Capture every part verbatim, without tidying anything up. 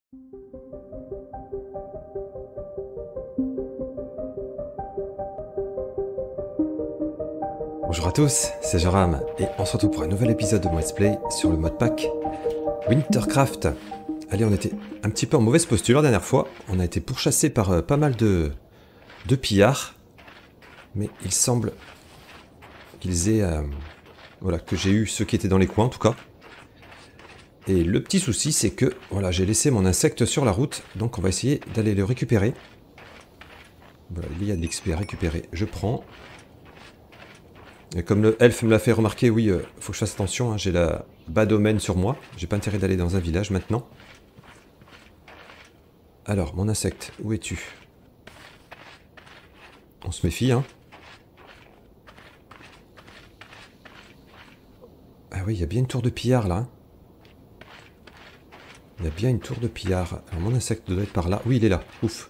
Bonjour à tous, c'est Joram, et on se retrouve pour un nouvel épisode de mon Let's Play sur le mode pack Wintercraft. Allez, on était un petit peu en mauvaise posture la dernière fois, on a été pourchassé par euh, pas mal de, de pillards, mais il semble qu'ils aient... Euh, voilà, que j'ai eu ceux qui étaient dans les coins en tout cas. Et le petit souci, c'est que voilà, j'ai laissé mon insecte sur la route, donc on va essayer d'aller le récupérer. Voilà, il y a de l'X P à récupérer, je prends. Et comme le elfe me l'a fait remarquer, oui, euh, faut que je fasse attention, hein, j'ai la bas domaine sur moi. J'ai pas intérêt d'aller dans un village maintenant. Alors, mon insecte, où es-tu? On se méfie, hein. Ah oui, il y a bien une tour de pillard, là. Hein. Il y a bien une tour de pillard. Alors, mon insecte doit être par là. Oui, il est là. Ouf.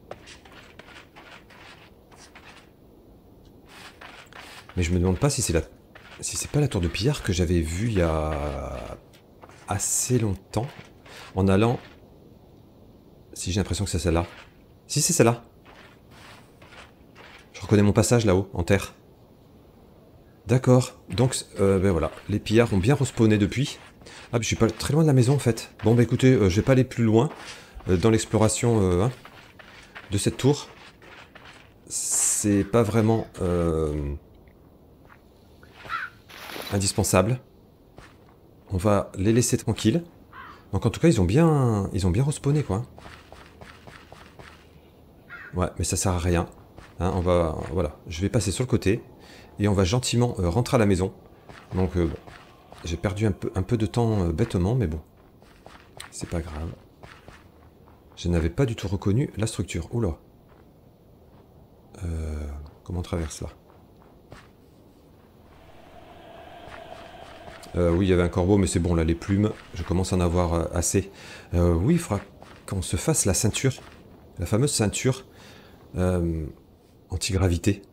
Mais je me demande pas si c'est la... si c'est pas la tour de pillard que j'avais vue il y a assez longtemps. En allant... Si, j'ai l'impression que c'est celle-là. Si, c'est celle-là. Je reconnais mon passage là-haut, en terre. D'accord. Donc, euh, ben voilà. Les pillards ont bien respawné depuis. Ah, je suis pas très loin de la maison, en fait. Bon, bah écoutez, euh, je vais pas aller plus loin euh, dans l'exploration euh, hein, de cette tour. C'est pas vraiment euh, indispensable. On va les laisser tranquilles. Donc, en tout cas, ils ont bien, ils ont bien respawné, quoi. Ouais, mais ça sert à rien. Hein, on va, voilà, je vais passer sur le côté et on va gentiment euh, rentrer à la maison. Donc, euh, bon, j'ai perdu un peu, un peu de temps euh, bêtement, mais bon, c'est pas grave. Je n'avais pas du tout reconnu la structure. Oula. Euh, comment on traverse là? euh, Oui, il y avait un corbeau, mais c'est bon, là, les plumes, je commence à en avoir euh, assez. Euh, oui, il faudra qu'on se fasse la ceinture, la fameuse ceinture euh, anti-gravité.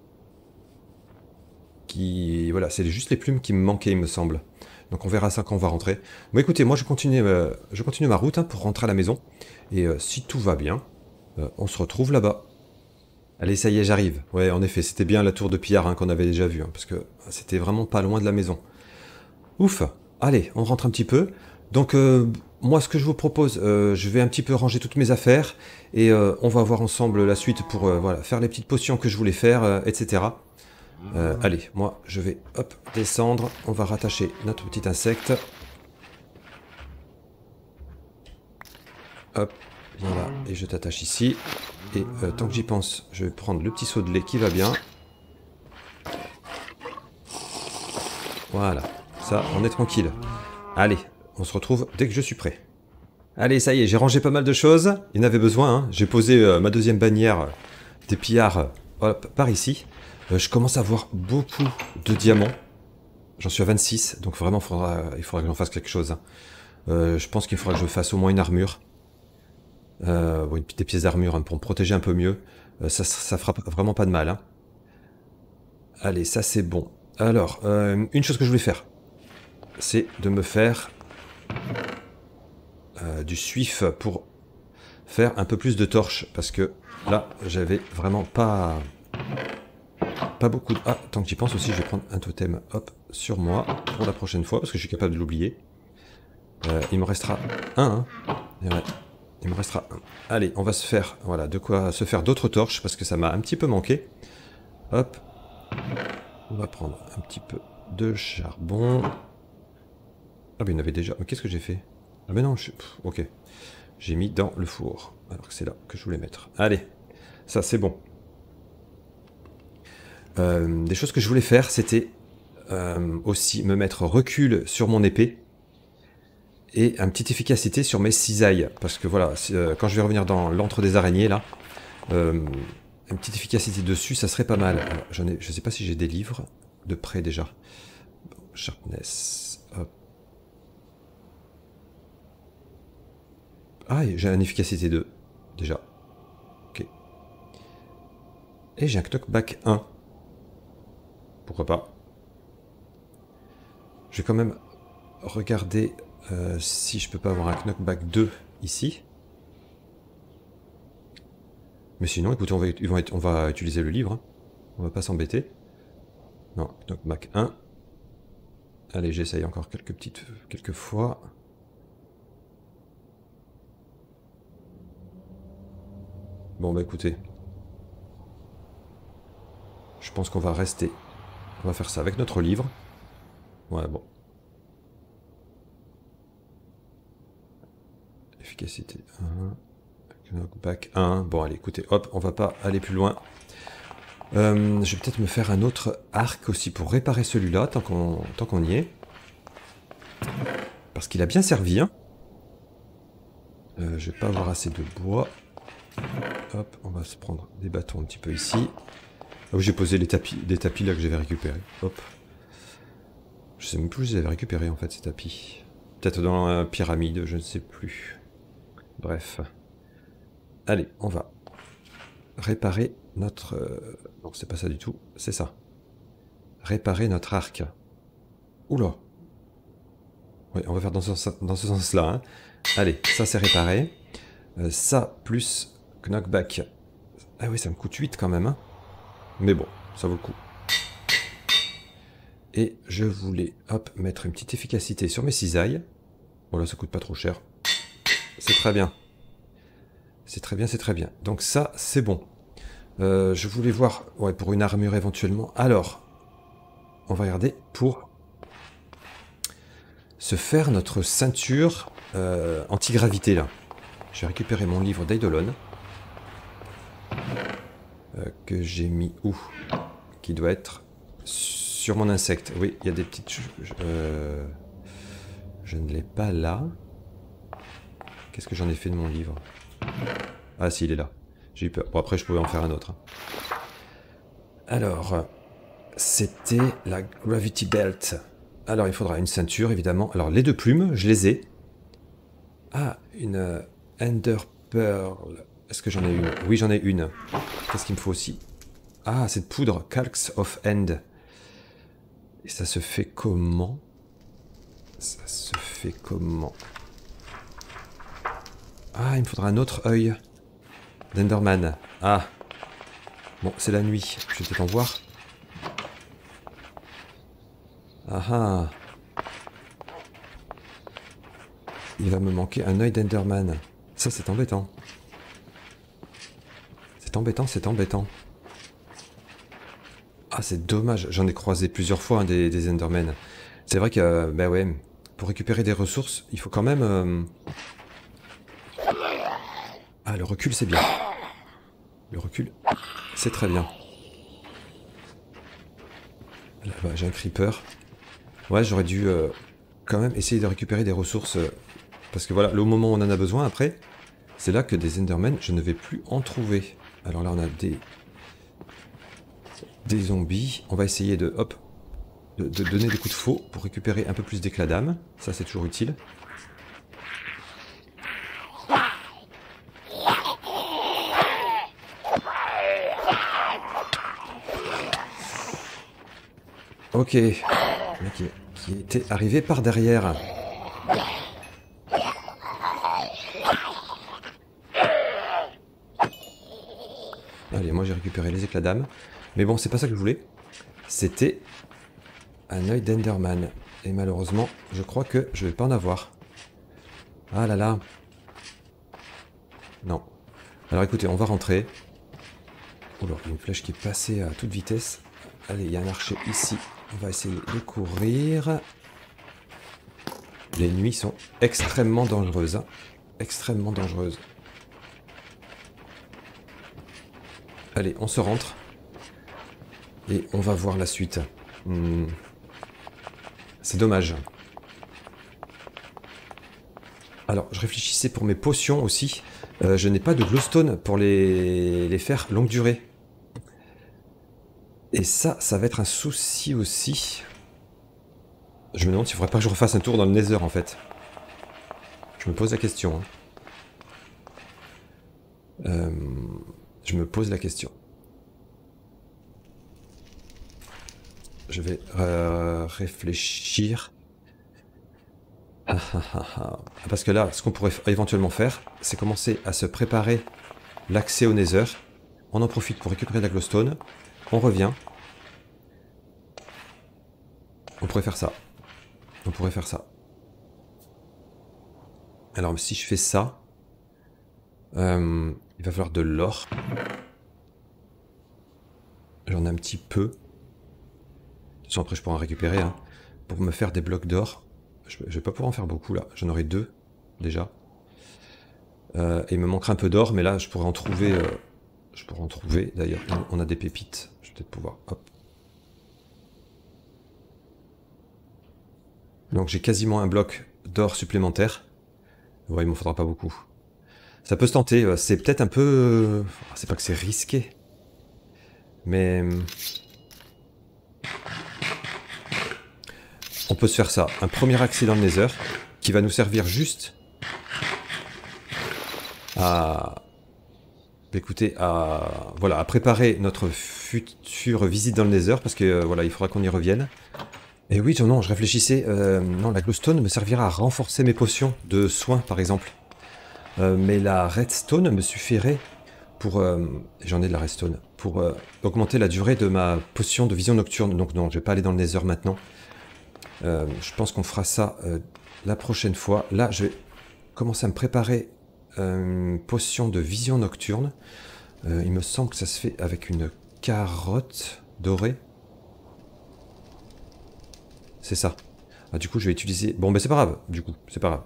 Qui, voilà, c'est juste les plumes qui me manquaient, il me semble. Donc on verra ça quand on va rentrer. Bon, écoutez, moi je continue, euh, je continue ma route hein, pour rentrer à la maison. Et euh, si tout va bien, euh, on se retrouve là-bas. Allez, ça y est, j'arrive. Ouais, en effet, c'était bien la tour de pillard hein, qu'on avait déjà vue, hein, parce que c'était vraiment pas loin de la maison. Ouf. Allez, on rentre un petit peu. Donc, euh, moi, ce que je vous propose, euh, je vais un petit peu ranger toutes mes affaires, et euh, on va voir ensemble la suite pour euh, voilà, faire les petites potions que je voulais faire, euh, et cetera. Euh, allez, moi, je vais, hop, descendre. On va rattacher notre petit insecte. Hop, voilà, et je t'attache ici. Et euh, tant que j'y pense, je vais prendre le petit seau de lait qui va bien. Voilà, ça, on est tranquille. Allez, on se retrouve dès que je suis prêt. Allez, ça y est, j'ai rangé pas mal de choses. Il y en avait besoin, hein. J'ai posé euh, ma deuxième bannière euh, des pillards, euh, hop, par ici. Euh, je commence à avoir beaucoup de diamants. J'en suis à vingt-six, donc vraiment, faudra, il faudra que j'en fasse quelque chose. Hein. Euh, je pense qu'il faudra que je fasse au moins une armure. Euh, bon, des pièces d'armure hein, pour me protéger un peu mieux. Euh, ça, ça fera vraiment pas de mal. Hein. Allez, ça c'est bon. Alors, euh, une chose que je voulais faire, c'est de me faire euh, du suif pour faire un peu plus de torches. Parce que là, j'avais vraiment pas... Pas beaucoup de... Ah, tant que j'y pense aussi, je vais prendre un totem, hop, sur moi, pour la prochaine fois, parce que je suis capable de l'oublier. Euh, il me restera un, hein. Et ouais, il me restera un. Allez, on va se faire, voilà, de quoi se faire d'autres torches, parce que ça m'a un petit peu manqué. Hop. On va prendre un petit peu de charbon. Ah, mais il y en avait déjà... Mais qu'est-ce que j'ai fait? Ah, mais non, je... Pff, ok. J'ai mis dans le four, alors que c'est là que je voulais mettre. Allez, ça c'est bon. Euh, des choses que je voulais faire, c'était euh, aussi me mettre recul sur mon épée et une petite efficacité sur mes cisailles. Parce que voilà, euh, quand je vais revenir dans l'antre des araignées, là, euh, une petite efficacité dessus, ça serait pas mal. Alors, j'en ai, je sais pas si j'ai des livres de près déjà. Bon, sharpness, hop. Ah, j'ai une efficacité deux, déjà. Ok. Et j'ai un knockback un. Pourquoi pas. Je vais quand même regarder euh, si je peux pas avoir un knockback deux ici. Mais sinon, écoutez, on va, ils vont être, on va utiliser le livre. Hein. On va pas s'embêter. Non, knockback un. Allez, j'essaye encore quelques petites... quelques fois. Bon, bah écoutez. Je pense qu'on va rester. On va faire ça avec notre livre. Ouais, bon. Efficacité un. Knockback un. Bon, allez, écoutez, hop, on va pas aller plus loin. Euh, je vais peut-être me faire un autre arc aussi pour réparer celui-là, tant qu'on tant qu'on y est. Parce qu'il a bien servi, hein. Euh, je vais pas avoir assez de bois. Hop, on va se prendre des bâtons un petit peu ici. Ah oui, j'ai posé les tapis, des tapis là que j'avais récupérés. Hop. Je sais même plus où je les avais récupérés en fait, ces tapis. Peut-être dans la pyramide, je ne sais plus. Bref. Allez, on va réparer notre... Euh... Non, c'est pas ça du tout, c'est ça. Réparer notre arc. Oula. Oui, on va faire dans ce, dans ce sens-là. Hein. Allez, ça c'est réparé. Euh, ça, plus knockback. Ah oui, ça me coûte huit quand même. Hein. Mais bon, ça vaut le coup. Et je voulais, hop, mettre une petite efficacité sur mes cisailles. Bon là, ça coûte pas trop cher. C'est très bien. C'est très bien, c'est très bien. Donc ça, c'est bon. Euh, je voulais voir, ouais, pour une armure éventuellement. Alors, on va regarder pour se faire notre ceinture euh, anti-gravité là. Je vais récupérer mon livre d'Eidolon. Euh, que j'ai mis où? Qui doit être sur mon insecte. Oui, il y a des petites... Euh, je ne l'ai pas là. Qu'est-ce que j'en ai fait de mon livre? Ah si, il est là. J'ai eu peur. Bon, après, je pouvais en faire un autre. Hein. Alors, c'était la Gravity Belt. Alors, il faudra une ceinture, évidemment. Alors, les deux plumes, je les ai. Ah, une euh, Ender Pearl. Est-ce que j'en ai une? Oui, j'en ai une. Qu'est-ce qu'il me faut aussi? Ah, cette poudre, Calx of End. Et ça se fait comment? Ça se fait comment? Ah, il me faudra un autre œil d'Enderman. Ah. Bon, c'est la nuit. Je vais peut-être en voir. Ah ah. Il va me manquer un œil d'Enderman. Ça, c'est embêtant. C'est embêtant, c'est embêtant. Ah, c'est dommage. J'en ai croisé plusieurs fois hein, des, des Endermen. C'est vrai que, euh, ben ouais, pour récupérer des ressources, il faut quand même... Euh... Ah, le recul, c'est bien. Le recul, c'est très bien. Là-bas, j'ai un creeper. Ouais, j'aurais dû euh, quand même essayer de récupérer des ressources. Euh, parce que voilà, au moment où on en a besoin, après, c'est là que des Endermen, je ne vais plus en trouver. Alors là, on a des... des zombies. On va essayer de, hop, de, de donner des coups de faux pour récupérer un peu plus d'éclat d'âme. Ça, c'est toujours utile. Ok. Qui, qui était arrivé par derrière. Allez, moi j'ai récupéré les éclats d'âme. Mais bon, c'est pas ça que je voulais. C'était un œil d'Enderman. Et malheureusement, je crois que je vais pas en avoir. Ah là là. Non. Alors écoutez, on va rentrer. Oula, il y a une flèche qui est passée à toute vitesse. Allez, il y a un archer ici. On va essayer de courir. Les nuits sont extrêmement dangereuses. Hein. Extrêmement dangereuses. Allez, on se rentre. Et on va voir la suite. Hmm. C'est dommage. Alors, je réfléchissais pour mes potions aussi. Euh, je n'ai pas de glowstone pour les, les faire longue durée. Et ça, ça va être un souci aussi. Je me demande s'il ne faudrait pas que je refasse un tour dans le Nether, en fait. Je me pose la question. Hein. Euh, je me pose la question. Je vais euh, réfléchir. Ah, ah, ah, ah. Parce que là, ce qu'on pourrait éventuellement faire, c'est commencer à se préparer l'accès au Nether. On en profite pour récupérer de la glowstone. On revient. On pourrait faire ça. On pourrait faire ça. Alors si je fais ça, euh, il va falloir de l'or. J'en ai un petit peu. De toute façon après je pourrais en récupérer. Hein, pour me faire des blocs d'or. Je, je vais pas pouvoir en faire beaucoup là. J'en aurai deux déjà. Euh, et il me manquera un peu d'or, mais là je pourrais en trouver. Euh, je pourrais en trouver d'ailleurs. On a des pépites. Je vais peut-être pouvoir. Hop. Donc j'ai quasiment un bloc d'or supplémentaire. Ouais, il m'en faudra pas beaucoup. Ça peut se tenter, c'est peut-être un peu... C'est pas que c'est risqué. Mais... On peut se faire ça. Un premier accès dans le Nether, qui va nous servir juste à... Écoutez, à... Voilà, à préparer notre future visite dans le Nether, parce que euh, voilà, il faudra qu'on y revienne. Et oui, non, je réfléchissais. Euh, non, la glowstone me servira à renforcer mes potions de soins, par exemple. Euh, mais la redstone me suffirait pour... Euh, J'en ai de la redstone. Pour euh, augmenter la durée de ma potion de vision nocturne. Donc non, je vais pas aller dans le Nether maintenant. Euh, je pense qu'on fera ça euh, la prochaine fois. Là, je vais commencer à me préparer euh, une potion de vision nocturne. Euh, il me semble que ça se fait avec une carotte dorée. C'est ça. Ah, du coup, je vais utiliser... Bon, mais c'est pas grave, du coup. C'est pas grave.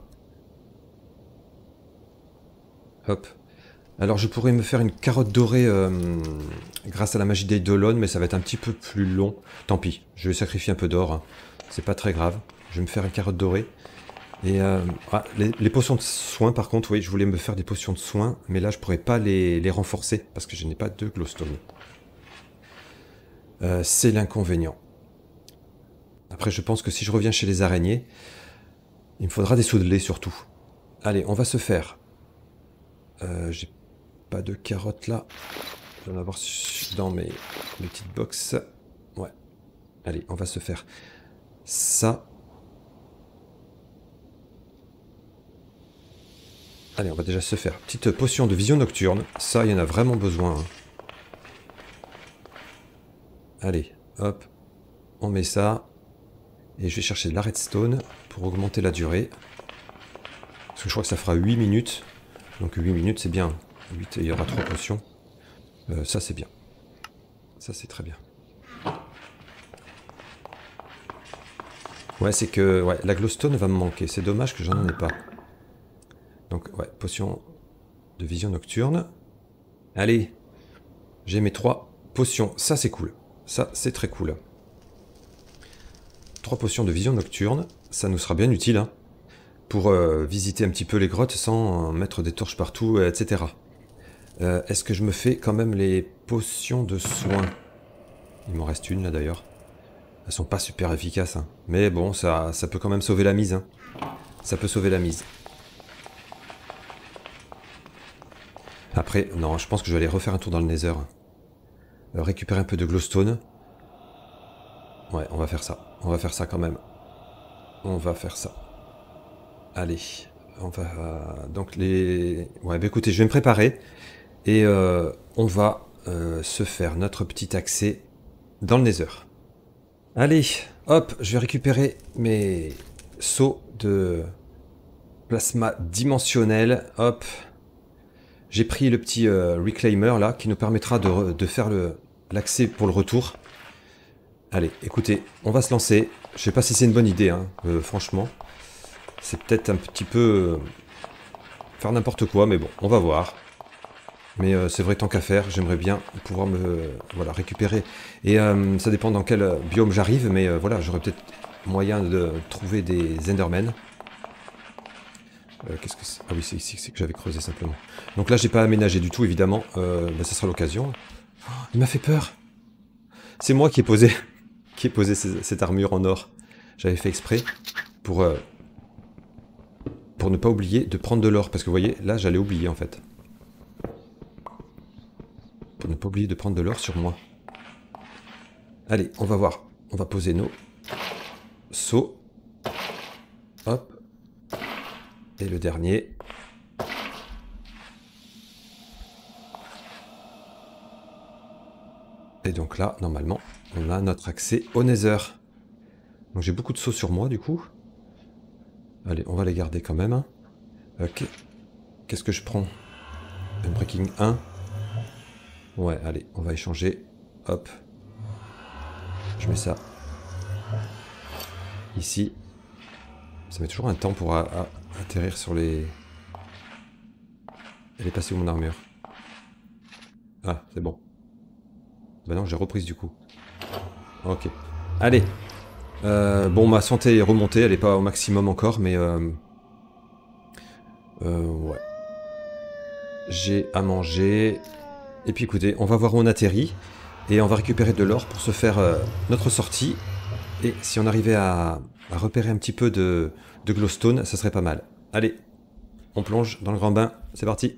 Hop. Alors, je pourrais me faire une carotte dorée euh, grâce à la magie d'Eidolon, mais ça va être un petit peu plus long. Tant pis, je vais sacrifier un peu d'or. Hein. C'est pas très grave. Je vais me faire une carotte dorée. Et euh, ah, les, les potions de soins, par contre, oui, je voulais me faire des potions de soins, mais là, je pourrais pas les, les renforcer, parce que je n'ai pas de glowstone. Euh, c'est l'inconvénient. Après, je pense que si je reviens chez les araignées, il me faudra des seaux de lait, surtout. Allez, on va se faire... Euh, j'ai pas de carottes là. Je vais en avoir dans mes, mes petites box. Ouais. Allez, on va se faire ça. Allez, on va déjà se faire petite potion de vision nocturne. Ça, il y en a vraiment besoin. Hein. Allez, hop. On met ça. Et je vais chercher de la redstone pour augmenter la durée. Parce que je crois que ça fera huit minutes. Donc huit minutes, c'est bien. huit, il y aura trois potions. Euh, ça, c'est bien. Ça, c'est très bien. Ouais, c'est que ouais, la glowstone va me manquer. C'est dommage que j'en ai pas. Donc, ouais, potion de vision nocturne. Allez, j'ai mes trois potions. Ça, c'est cool. Ça, c'est très cool. Trois potions de vision nocturne. Ça nous sera bien utile, hein, pour euh, visiter un petit peu les grottes sans euh, mettre des torches partout, et cetera. Euh, Est-ce que je me fais quand même les potions de soins? Il m'en reste une, là, d'ailleurs. Elles sont pas super efficaces, hein. Mais bon, ça, ça peut quand même sauver la mise. Hein. Ça peut sauver la mise. Après, non, je pense que je vais aller refaire un tour dans le Nether. Euh, récupérer un peu de glowstone. Ouais, on va faire ça. On va faire ça quand même. On va faire ça. Allez. On va... Euh, donc les... Ouais, bah écoutez, je vais me préparer. Et euh, on va euh, se faire notre petit accès dans le Nether. Allez, hop, je vais récupérer mes seaux de plasma dimensionnel. Hop. J'ai pris le petit euh, reclaimer là, qui nous permettra de, de faire l'accès pour le retour. Allez, écoutez, on va se lancer. Je sais pas si c'est une bonne idée, hein, euh, franchement. C'est peut-être un petit peu... Euh, faire n'importe quoi, mais bon, on va voir. Mais euh, c'est vrai, tant qu'à faire, j'aimerais bien pouvoir me euh, voilà, récupérer. Et euh, ça dépend dans quel biome j'arrive, mais euh, voilà, j'aurais peut-être moyen de trouver des Endermen. Euh, Qu'est-ce que c'est? Ah oui, c'est ici que j'avais creusé simplement. Donc là, j'ai pas aménagé du tout, évidemment. Euh, ben, ça sera l'occasion. Oh, il m'a fait peur. C'est moi qui ai posé, qui ai posé ces, cette armure en or. J'avais fait exprès pour, euh, pour ne pas oublier de prendre de l'or. Parce que vous voyez, là, j'allais oublier en fait. Pour ne pas oublier de prendre de l'or sur moi. Allez, on va voir. On va poser nos seaux. Hop. Et le dernier. Et donc là, normalement, on a notre accès au Nether. Donc j'ai beaucoup de sauts sur moi, du coup. Allez, on va les garder quand même. Ok. Qu'est-ce que je prends? Unbreaking un. Ouais, allez, on va échanger. Hop. Je mets ça ici. Ça met toujours un temps pour a, a, atterrir sur les... Elle est passée où mon armure? Ah, c'est bon. Bah non, j'ai reprise du coup. Ok. Allez. Euh, bon, ma santé est remontée, elle est pas au maximum encore, mais... Euh, euh, ouais. J'ai à manger. Et puis écoutez, on va voir où on atterrit. Et on va récupérer de l'or pour se faire euh, notre sortie. Et si on arrivait à, à repérer un petit peu de, de glowstone, ça serait pas mal. Allez, on plonge dans le grand bain. C'est parti.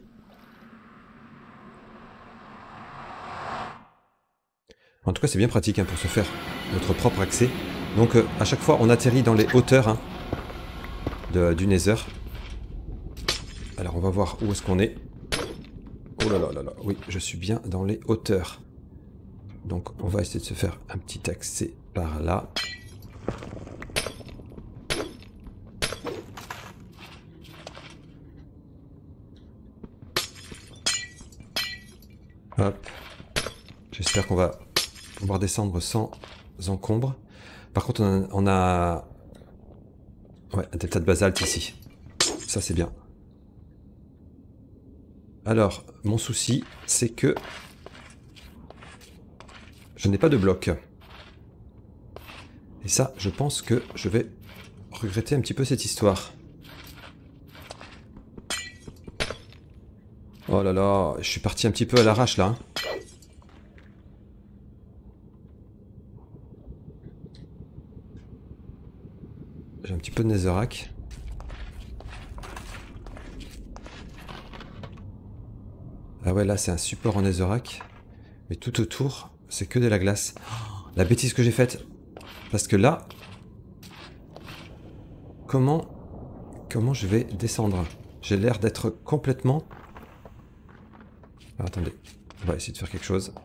En tout cas, c'est bien pratique hein, pour se faire notre propre accès. Donc euh, à chaque fois, on atterrit dans les hauteurs hein, de, du Nether. Alors on va voir où est-ce qu'on est. Oh là là là là, oui, je suis bien dans les hauteurs. Donc on va essayer de se faire un petit accès par là. Hop. J'espère qu'on va pouvoir descendre sans encombre. Par contre, on a, on a... Ouais, un delta de basalte ici. Ça, c'est bien. Alors, mon souci, c'est que je n'ai pas de bloc. Et ça, je pense que je vais regretter un petit peu cette histoire. Oh là là, je suis parti un petit peu à l'arrache là. Hein. J'ai un petit peu de netherrack. Ah ouais, là c'est un support en netherrack. Mais tout autour, c'est que de la glace. Oh, la bêtise que j'ai faite. Parce que là... Comment... Comment je vais descendre? J'ai l'air d'être complètement... Ah, attendez, on va essayer de faire quelque chose.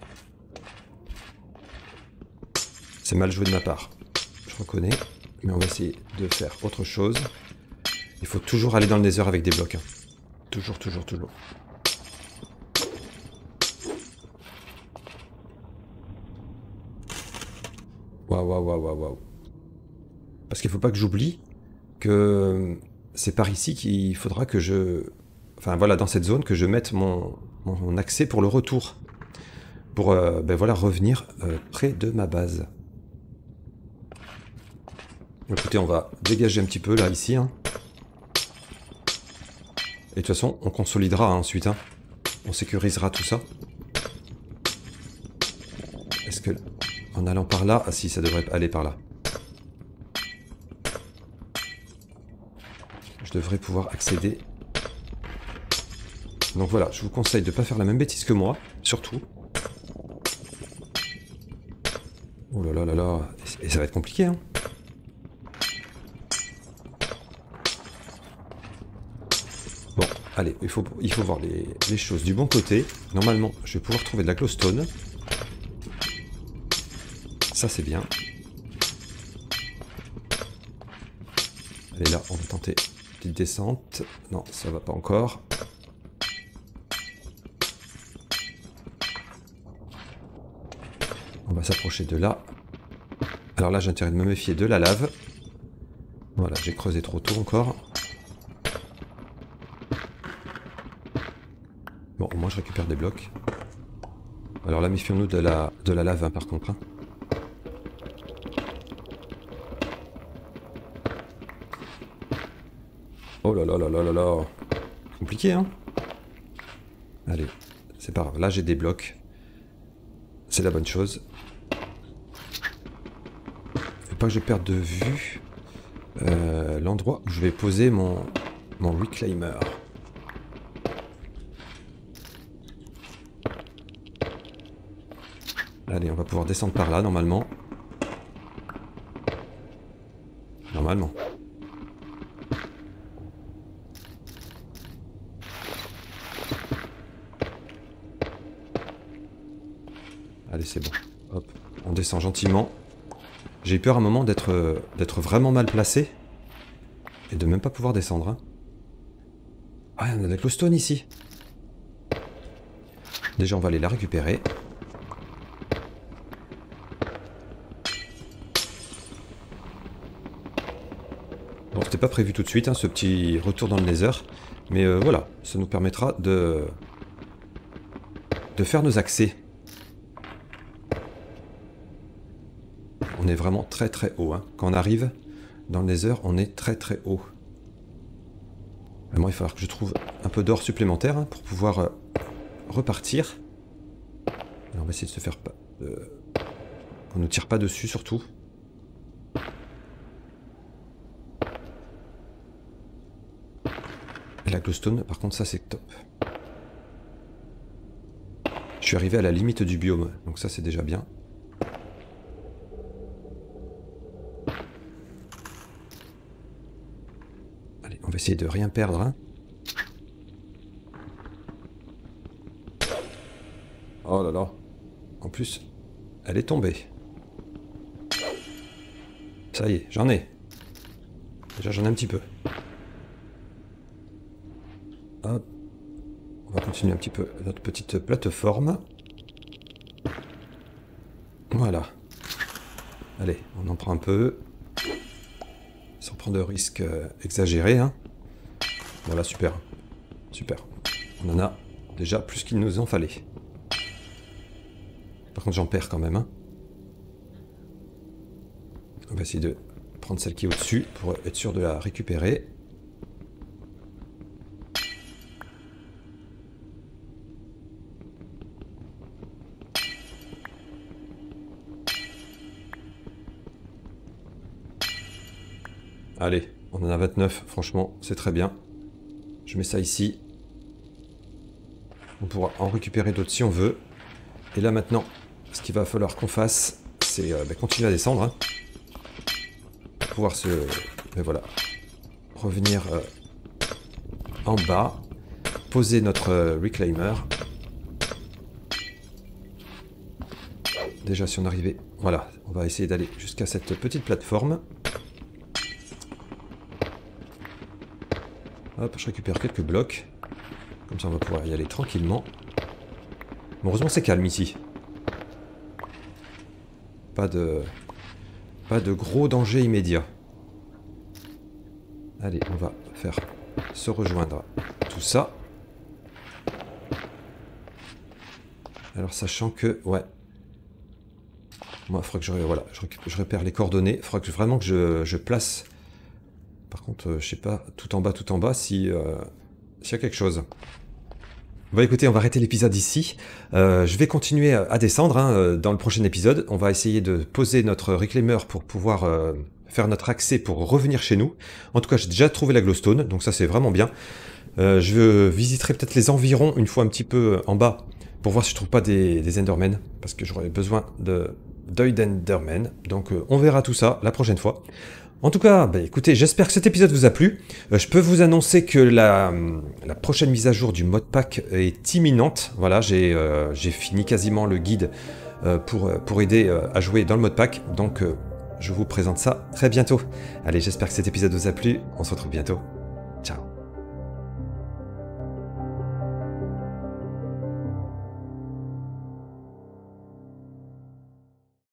C'est mal joué de ma part. Je reconnais. Mais on va essayer de faire autre chose. Il faut toujours aller dans le nether avec des blocs. Hein. Toujours, toujours, toujours. Waouh, waouh, waouh, waouh, waouh. Parce qu'il ne faut pas que j'oublie que c'est par ici qu'il faudra que je... Enfin voilà, dans cette zone, que je mette mon, mon accès pour le retour. Pour euh, ben voilà, revenir euh, près de ma base. Écoutez, on va dégager un petit peu là, ici. Hein. Et de toute façon, on consolidera hein, ensuite. Hein. On sécurisera tout ça. Est-ce que... En allant par là... Ah si, ça devrait aller par là. Je devrais pouvoir accéder. Donc voilà, je vous conseille de ne pas faire la même bêtise que moi. Surtout. Oh là là là là. Et ça va être compliqué, hein. Bon, allez, il faut, il faut voir les, les choses du bon côté. Normalement, je vais pouvoir trouver de la glowstone. Ça, c'est bien. Allez, là, on va tenter une petite descente. Non, ça va pas encore. On va s'approcher de là. Alors là, j'ai intérêt de me méfier de la lave. Voilà, j'ai creusé trop tôt encore. Bon, au moins je récupère des blocs. Alors là, méfions-nous de la, de la lave, hein, par contre. Hein. Oh là là là là là là. Compliqué, hein. Allez, c'est pas grave. Là, j'ai des blocs. C'est la bonne chose. Faut pas que je perde de vue euh, l'endroit où je vais poser mon, mon reclaimer. Allez, on va pouvoir descendre par là, normalement. Normalement. Allez, c'est bon. Hop, on descend gentiment. J'ai eu peur à un moment d'être euh, d'être vraiment mal placé. Et de même pas pouvoir descendre. Hein. Ah, il y en a de la glowstone ici. Déjà, on va aller la récupérer. Bon, c'était pas prévu tout de suite, hein, ce petit retour dans le Nether. Mais euh, voilà, ça nous permettra de... de faire nos accès. On est vraiment très très haut. Hein. Quand on arrive dans le Nether, on est très très haut. Moi, il va falloir que je trouve un peu d'or supplémentaire hein, pour pouvoir euh, repartir. Alors, on va essayer de se faire pas... Euh, qu'on ne tire pas dessus surtout. Et la glowstone, par contre, ça c'est top. Je suis arrivé à la limite du biome, donc ça c'est déjà bien. Allez, on va essayer de rien perdre. Hein. Oh là là. En plus, elle est tombée. Ça y est, j'en ai. Déjà j'en ai un petit peu. Hop. On va continuer un petit peu notre petite plateforme. Voilà. Allez, on en prend un peu. Sans prendre de risques euh, exagérés. Hein. Voilà, super. Super. On en a déjà plus qu'il nous en fallait. Par contre, j'en perds quand même. Hein. On va essayer de prendre celle qui est au-dessus pour être sûr de la récupérer. Allez, on en a vingt-neuf, franchement, c'est très bien. Je mets ça ici. On pourra en récupérer d'autres si on veut. Et là maintenant, ce qu'il va falloir qu'on fasse, c'est euh, bah, continuer à descendre. Hein, pour pouvoir se... Mais voilà. Revenir euh, en bas. Poser notre euh, reclaimer. Déjà si on arrivait... Voilà, on va essayer d'aller jusqu'à cette petite plateforme. Hop, je récupère quelques blocs. Comme ça, on va pouvoir y aller tranquillement. Bon, heureusement, c'est calme ici. Pas de... Pas de gros danger immédiat. Allez, on va faire se rejoindre tout ça. Alors, sachant que... Ouais. Moi, il faudra que je... Voilà, je, je repère les coordonnées. Il faudra que, vraiment que je, je place... Par contre, euh, je sais pas, tout en bas, tout en bas, si euh, s'il y a quelque chose. Bon écoutez, on va arrêter l'épisode ici. Euh, je vais continuer à descendre hein, dans le prochain épisode. On va essayer de poser notre reclaimer pour pouvoir euh, faire notre accès pour revenir chez nous. En tout cas, j'ai déjà trouvé la glowstone, donc ça c'est vraiment bien. Euh, je visiterai peut-être les environs une fois un petit peu en bas pour voir si je trouve pas des, des endermen, parce que j'aurais besoin de d'œil d'enderman. Donc euh, on verra tout ça la prochaine fois. En tout cas, bah, écoutez, j'espère que cet épisode vous a plu. Euh, je peux vous annoncer que la, la prochaine mise à jour du modpack est imminente. Voilà, j'ai euh, j'ai fini quasiment le guide euh, pour, pour aider euh, à jouer dans le modpack. Donc, euh, je vous présente ça très bientôt. Allez, j'espère que cet épisode vous a plu. On se retrouve bientôt.